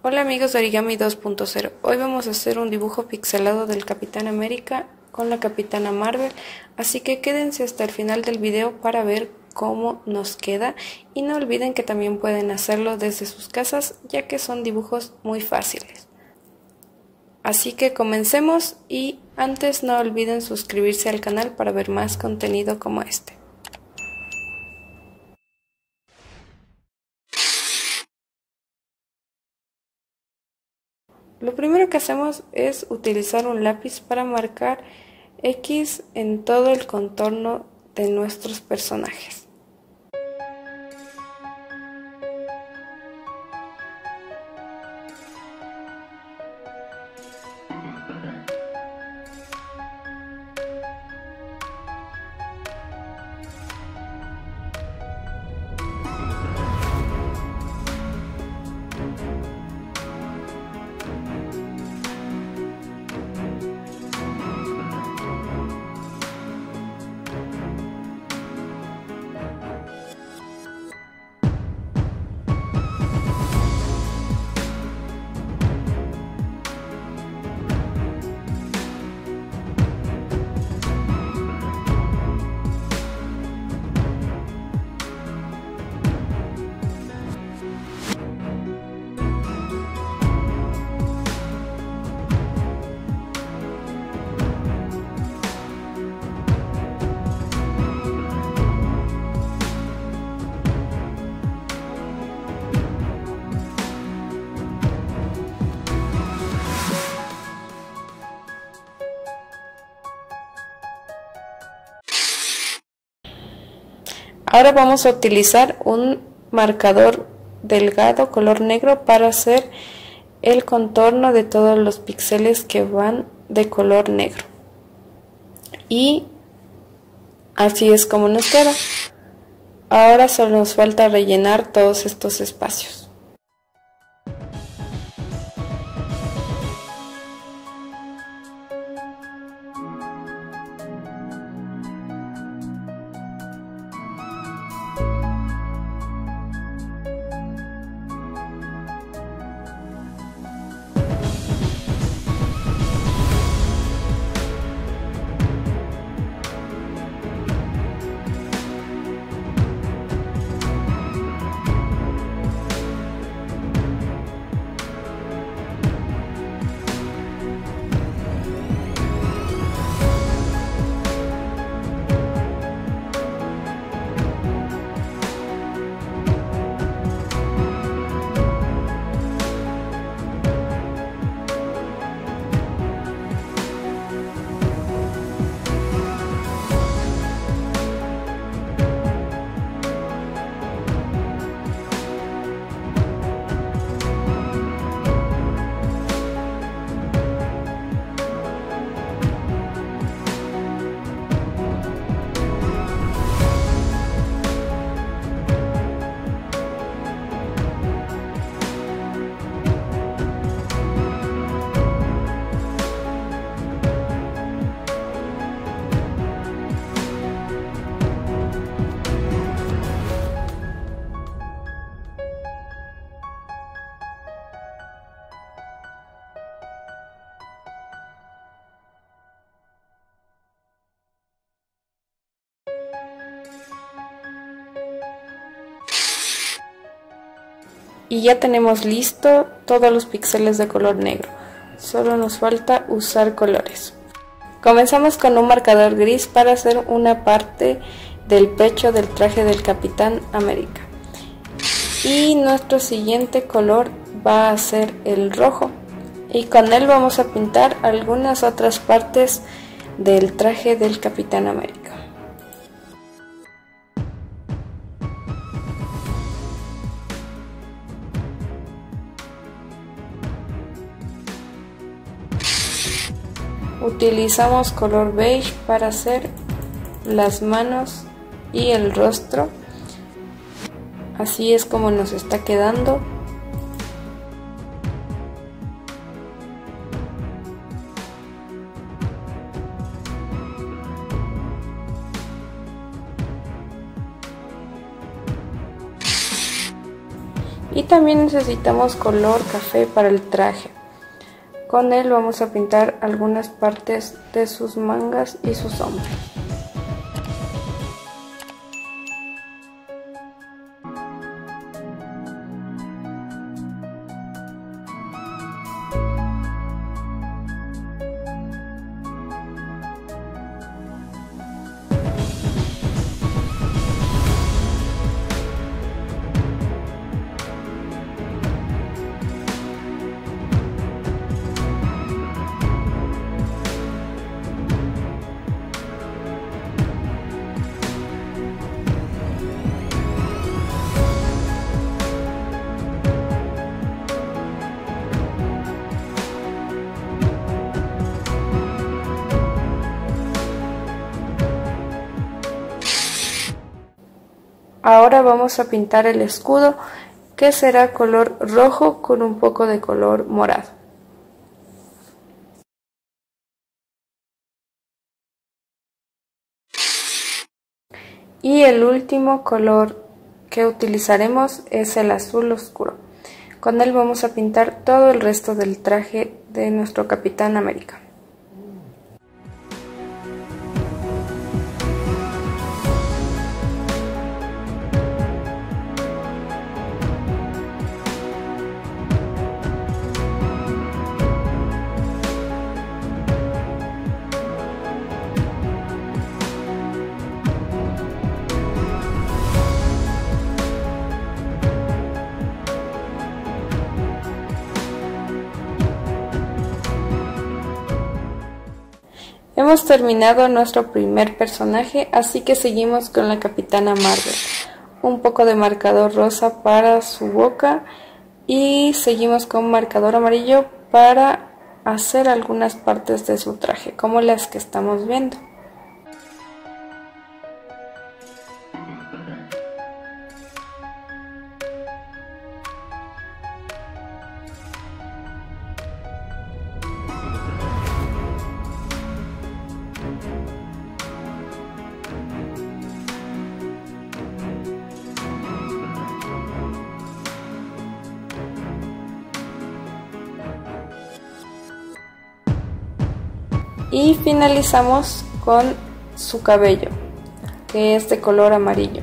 Hola amigos de Origami 2.0, hoy vamos a hacer un dibujo pixelado del Capitán América con la Capitana Marvel, así que quédense hasta el final del video para ver cómo nos queda y no olviden que también pueden hacerlo desde sus casas ya que son dibujos muy fáciles. Así que comencemos y antes no olviden suscribirse al canal para ver más contenido como este. Lo primero que hacemos es utilizar un lápiz para marcar X en todo el contorno de nuestros personajes. Ahora vamos a utilizar un marcador delgado color negro para hacer el contorno de todos los píxeles que van de color negro. Y así es como nos queda. Ahora solo nos falta rellenar todos estos espacios. Y ya tenemos listo todos los píxeles de color negro, solo nos falta usar colores. Comenzamos con un marcador gris para hacer una parte del pecho del traje del Capitán América. Y nuestro siguiente color va a ser el rojo, y con él vamos a pintar algunas otras partes del traje del Capitán América. Utilizamos color beige para hacer las manos y el rostro. Así es como nos está quedando. Y también necesitamos color café para el traje. Con él vamos a pintar algunas partes de sus mangas y sus hombros. Ahora vamos a pintar el escudo, que será color rojo con un poco de color morado. Y el último color que utilizaremos es el azul oscuro. Con él vamos a pintar todo el resto del traje de nuestro Capitán América. Hemos terminado nuestro primer personaje, así que seguimos con la Capitana Marvel. Un poco de marcador rosa para su boca y seguimos con marcador amarillo para hacer algunas partes de su traje, como las que estamos viendo. Y finalizamos con su cabello, que es de color amarillo.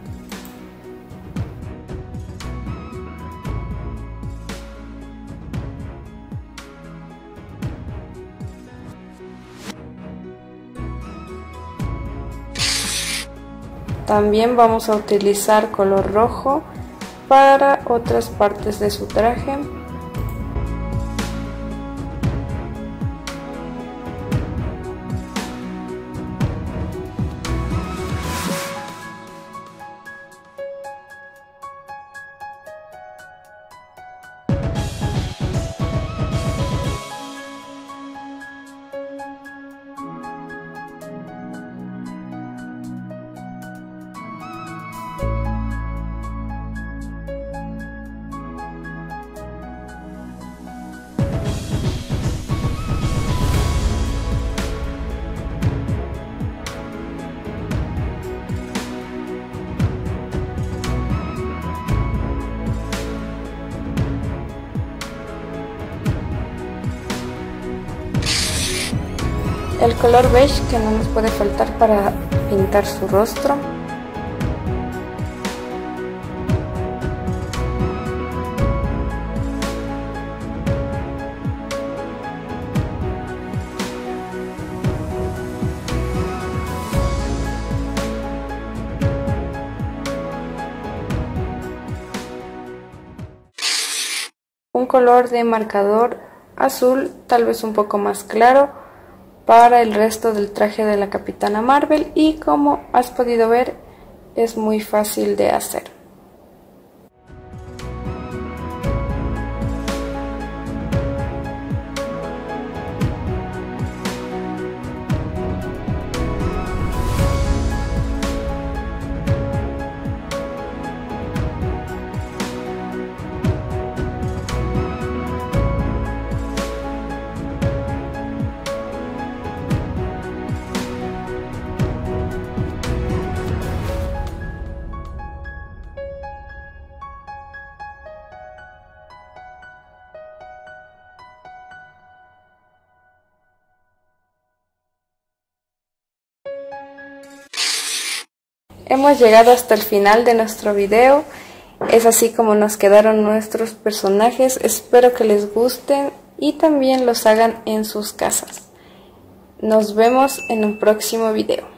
También vamos a utilizar color rojo para otras partes de su traje. El color beige, que no nos puede faltar para pintar su rostro. Un color de marcador azul, tal vez un poco más claro, para el resto del traje de la Capitana Marvel, y como has podido ver es muy fácil de hacer. hemos llegado hasta el final de nuestro video. Es así como nos quedaron nuestros personajes. Espero que les gusten y también los hagan en sus casas. Nos vemos en un próximo video.